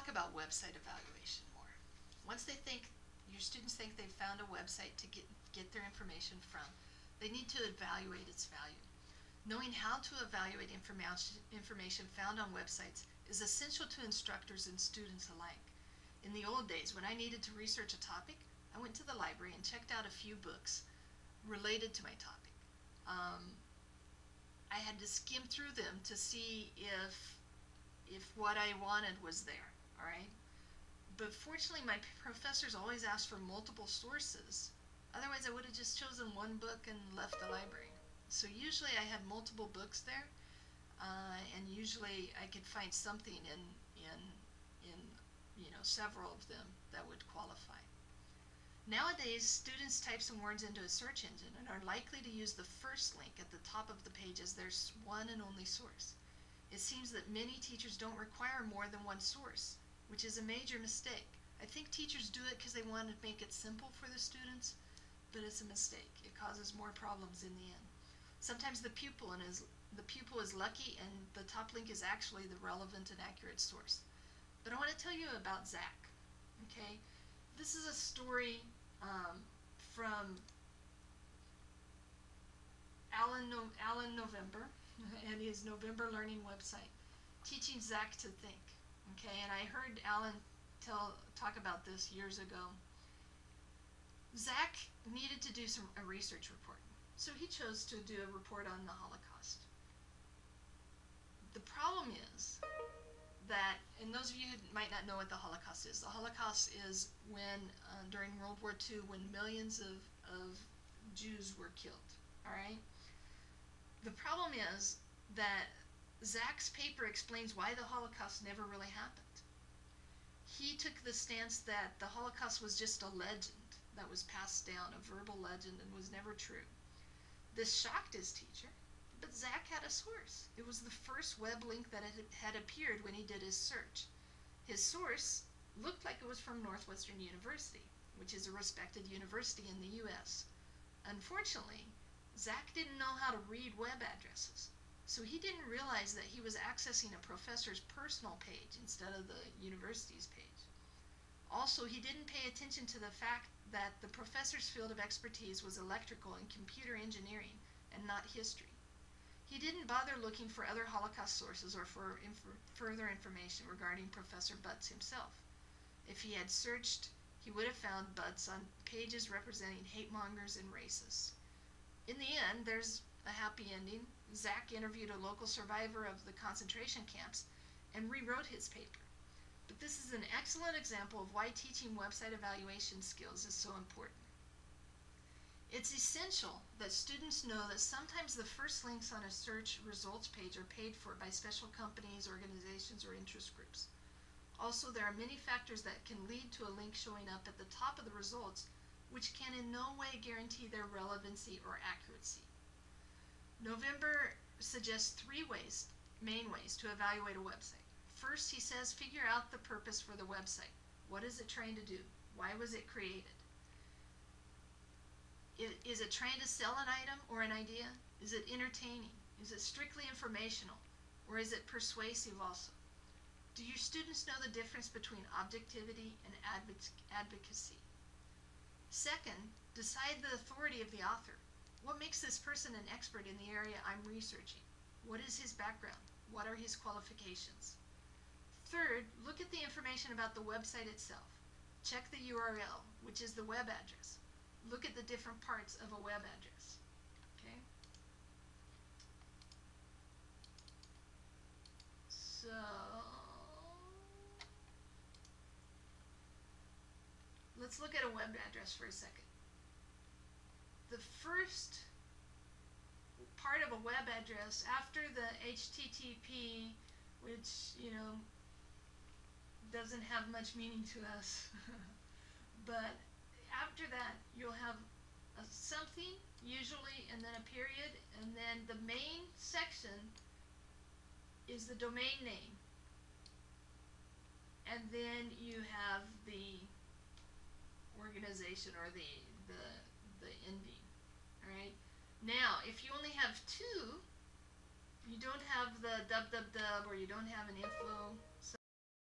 talk about website evaluation more. Once your students think they've found a website to get their information from, they need to evaluate its value. Knowing how to evaluate information found on websites is essential to instructors and students alike. In the old days, when I needed to research a topic, I went to the library and checked out a few books related to my topic. I had to skim through them to see if what I wanted was there, all right? But fortunately, my professors always asked for multiple sources. Otherwise, I would have just chosen one book and left the library. So usually I had multiple books there, and usually I could find something in several of them that would qualify. Nowadays, students type some words into a search engine and are likely to use the first link at the top of the page as their one and only source. It seems that many teachers don't require more than one source, which is a major mistake. I think teachers do it because they want to make it simple for the students, but it's a mistake. It causes more problems in the end. Sometimes the pupil is lucky and the top link is actually the relevant and accurate source. But I want to tell you about Zach. Okay, this is a story from Alan November and his November Learning website, Teaching Zach to Think. Okay, and I heard Alan talk about this years ago. Zach needed to do a research report, so he chose to do a report on the Holocaust. The problem is that, and those of you who might not know what the Holocaust is when, during World War II, when millions of Jews were killed, all right? The problem is that Zach's paper explains why the Holocaust never really happened. He took the stance that the Holocaust was just a legend that was passed down, a verbal legend, and was never true. This shocked his teacher, but Zach had a source. It was the first web link that had appeared when he did his search. His source looked like it was from Northwestern University, which is a respected university in the U.S. Unfortunately, Zach didn't know how to read web addresses, so he didn't realize that he was accessing a professor's personal page instead of the university's page. Also, he didn't pay attention to the fact that the professor's field of expertise was electrical and computer engineering and not history. He didn't bother looking for other Holocaust sources or for further information regarding Professor Butts himself. If he had searched, he would have found Butts on pages representing hate mongers and racists. In the end, there's a happy ending. Zach interviewed a local survivor of the concentration camps and rewrote his paper. But this is an excellent example of why teaching website evaluation skills is so important. It's essential that students know that sometimes the first links on a search results page are paid for by special companies, organizations, or interest groups. Also, there are many factors that can lead to a link showing up at the top of the results, which can in no way guarantee their relevancy or accuracy. November suggests three main ways to evaluate a website. First, he says, figure out the purpose for the website. What is it trying to do? Why was it created? Is it trying to sell an item or an idea? Is it entertaining? Is it strictly informational? Or is it persuasive also? Do your students know the difference between objectivity and advocacy? Second, decide the authority of the author. What makes this person an expert in the area I'm researching? What is his background? What are his qualifications? Third, look at the information about the website itself. Check the URL, which is the web address. Look at the different parts of a web address. Okay? So, let's look at a web address for a second. The first part of a web address after the HTTP, which, doesn't have much meaning to us, but after that you'll have something usually, and then a period, and then the main section is the domain name, and then you have the organization or the ending. All right. Now, if you only have two, you don't have the www or you don't have an info